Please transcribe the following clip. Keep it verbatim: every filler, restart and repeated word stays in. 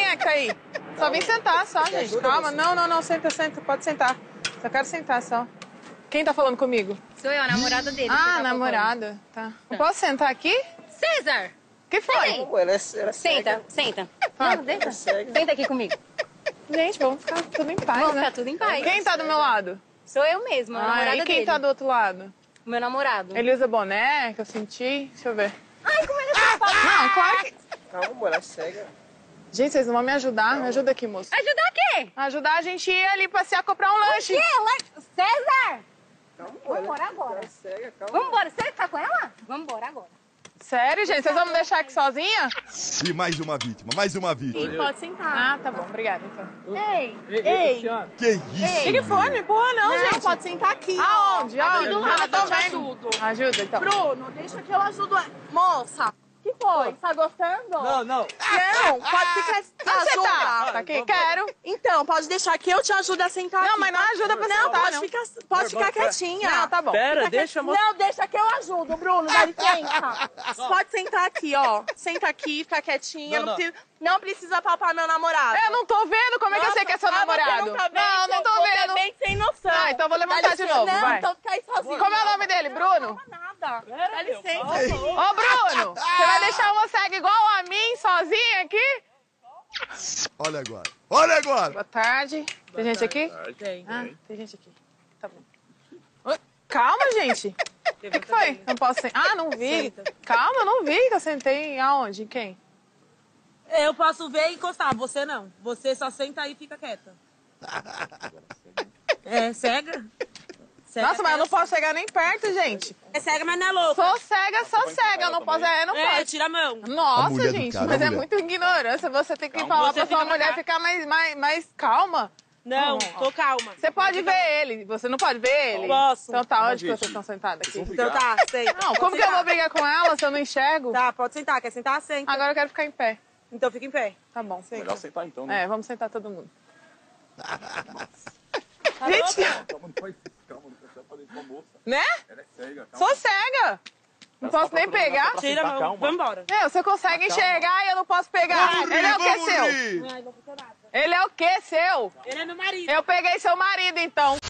é que tá aí? Só vim sentar, só, gente. Calma. Não, não, não. Senta, senta. Pode sentar. Só quero sentar, só. Quem tá falando comigo? Sou eu, a namorada dele. Ah, namorada. Tá. Eu posso sentar aqui? César! O que foi? Não, ela é, ela é Senta, senta. Ah, Não, deita. é cega. Senta aqui comigo. Gente, vamos ficar tudo em paz, Vamos né? ficar tudo em paz. Quem tá do meu lado? Sou eu mesma, a Ah, namorada e quem dele. tá do outro lado? Meu namorado. Ele usa boné, que eu senti. Deixa eu ver. Ai, como ele tá falando? Não, claro que... Calma, amor, ela é cega. Gente, vocês não vão me ajudar? Me ajuda aqui, moço. Ajudar o quê? Ajudar a gente a ir ali passear, comprar um lanche. O quê? La- César! Calma, amor. Vamos embora ela- agora. Ela é cega, calma. Vamos embora. Você tá com ela? Vamos embora agora. Sério, gente? Vocês vão me deixar aqui sozinha? E mais uma vítima, mais uma vítima. Pode sentar. Ah, tá bom. Obrigada, então. Ei, Ei, Que isso? O que, que foi? Não me empurra, não, não, gente. pode sentar aqui. Aonde? Aqui Aonde? do Eu lado, tô eu te vendo. ajudo. Ajuda, então. Bruno, deixa que eu ajudo. a- Moça, que foi? Tá gostando? Não, não. Não, pode ficar. Onde você tá? Tá aqui? Quero. Então, pode deixar que eu te ajudo a sentar Não, aqui. mas não ajuda pra Não, sentar, pode não. ficar, pode ficar quietinha. Não, tá bom. Pera, Fica deixa a moça. Não, deixa que eu ajudo, Bruno, dá licença. Pode sentar aqui, ó. Senta aqui, fica quietinha. Não, Não, não. precisa, não precisa palpar meu namorado. Eu não tô vendo. Como é que eu sei que é seu Nossa, ah, você namorado? Não, tá vendo? não, não tô Você vendo. É bem sem noção. Ah, então eu vou levantar Dá de licença. novo, Não, vai. então fica aí sozinho. Como é o nome dele? Bruno? Não, nada. Dá licença. Ô, Bruno, você vai deixar uma cega igual a mim, sozinha aqui? Olha agora, olha agora. Boa tarde. Tem gente aqui? Tem. Ah, tem gente aqui. Tá bom. Oi, calma, gente. O que, que foi? Não posso sentar. Ah, não vi. Calma, eu não vi que eu sentei aonde? Em quem? Eu posso ver e encostar, você não. Você só senta aí e fica quieta. É cega? Cega Nossa, mas eu não posso chegar nem perto, gente. É cega, mas não é louca. Sou cega, sou cega. Eu não posso. É, não É, posso. tira a mão. A Nossa, mulher do gente, cara, mas a é mulher. muita ignorância. Você tem que Calma, falar você pra sua fica mulher mais- ficar mais, mais, mais calma. Não, Não. tô calma. Você pode ver ele. Você não pode ver ele? Posso. Então tá, onde que vocês estão sentados aqui? Então tá, senta. Não, Pode como que eu sentar. vou brigar com ela se eu não enxergo? Tá, pode sentar. Quer sentar? Senta. Agora eu quero ficar em pé. Então fica em pé. Tá bom. Melhor sentar então, né? É, vamos sentar todo mundo. Tá Gente, Calma, não faz isso, calma, não precisa fazer isso com a moça. né? Ela é cega, calma. Sou cega. Não posso nem pegar. Tira a mão. Calma. Vamos embora. Meu, você consegue enxergar e eu não posso pegar. Vamos Ele é o que vamos seu? rir. Ai, não fica nada. Ele é o que seu? Ele é meu marido. Eu peguei seu marido, então.